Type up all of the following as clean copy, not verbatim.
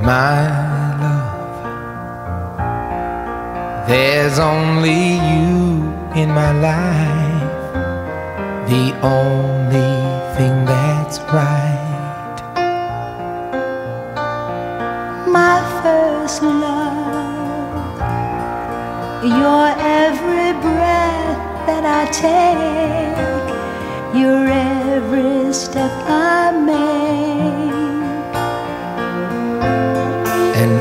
My love, there's only you in my life, the only thing that's right. My first love, your every breath that I take, your every step I make. And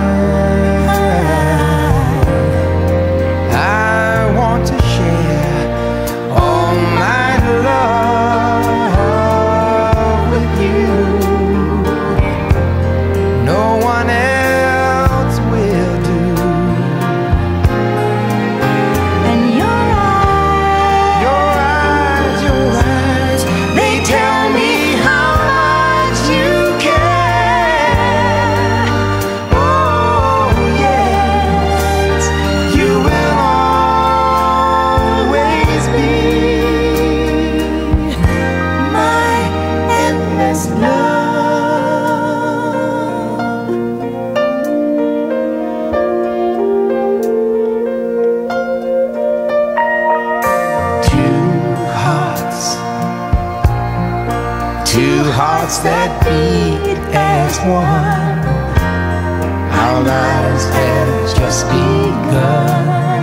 I want to share all my love with you. No one else will do. And your eyes, they tell me how much you care. Oh yes, you will always be my endless love. Two hearts that beat as one. Our lives have just begun.